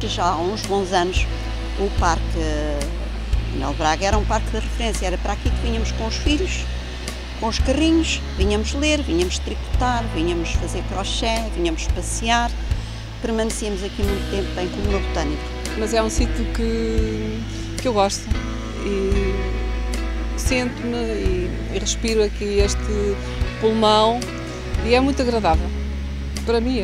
já há uns bons anos, o Parque Manuel Braga era um parque de referência, era para aqui que vinhamos com os filhos, com os carrinhos, vinhamos ler, vinhamos tricotar, vinhamos fazer crochê, vinhamos passear, permanecíamos aqui muito tempo, bem como no Botânico. Mas é um sítio que eu gosto e sento-me e respiro aqui este pulmão e é muito agradável, para mim é.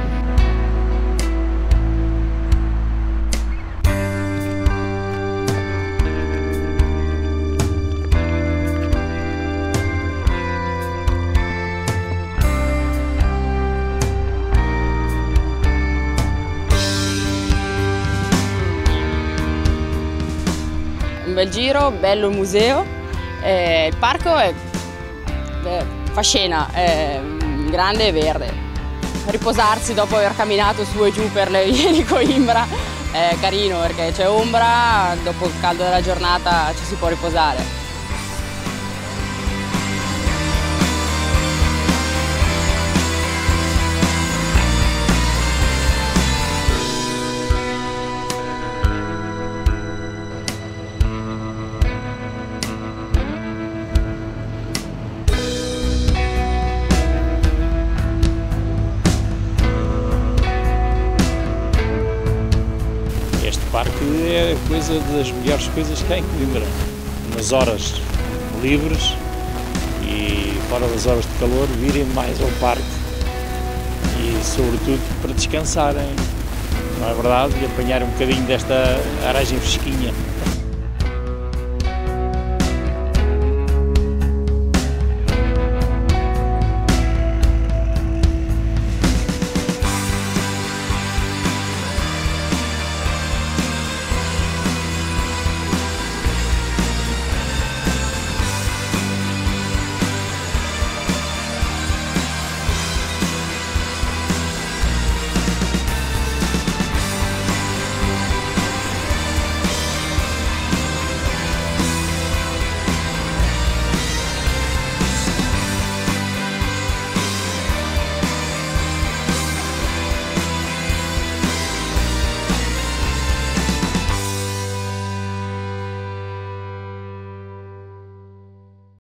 Un bel giro, bello il museo, il parco è fa scena, è grande e verde. Riposarsi dopo aver camminato su e giù per le vie di Coimbra è carino perché c'è ombra, dopo il caldo della giornata ci si può riposare. Este parque é coisa das melhores coisas que há em Coimbra. Nas horas livres e fora das horas de calor, virem mais ao parque e, sobretudo, para descansarem, não é verdade? E apanhar um bocadinho desta aragem fresquinha.